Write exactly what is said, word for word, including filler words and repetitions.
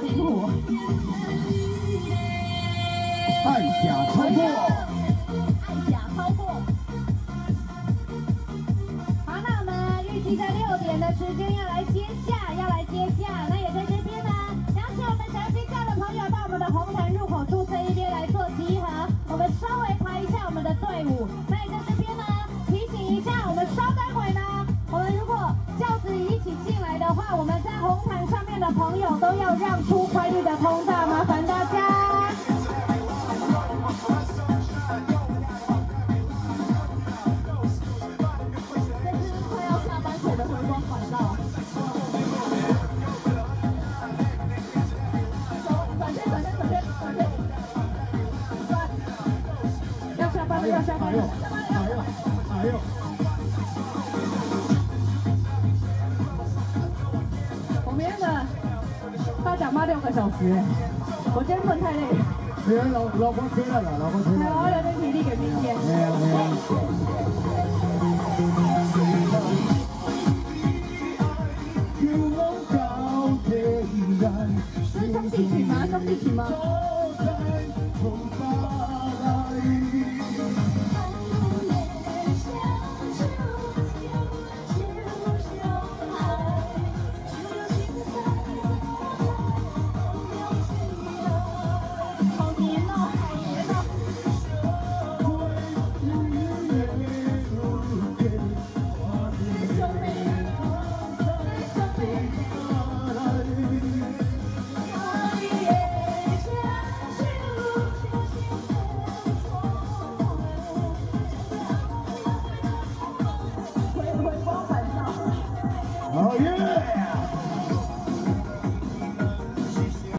灵活。 按下超过， 按下超过。好，那我们预计在六点的时间要来接驾，要来接驾。那也在这边呢，邀请我们详细驾的朋友到我们的红毯入口处这一边来做集合。我们稍微排一下我们的队伍。那也在这边呢，提醒一下，我们稍待会呢，我们如果轿子一起进来的话，我们在红毯上面的朋友都要让出快递的通道，麻烦大家。要下班了， 哎呦，哎呦， 我明天的大讲八六个小时，我今天不能太累。 没有老老婆催了，老婆催了。 我留点体力给明天。 没有没有。 是兄弟曲吗？兄弟曲吗？ Oh yeah!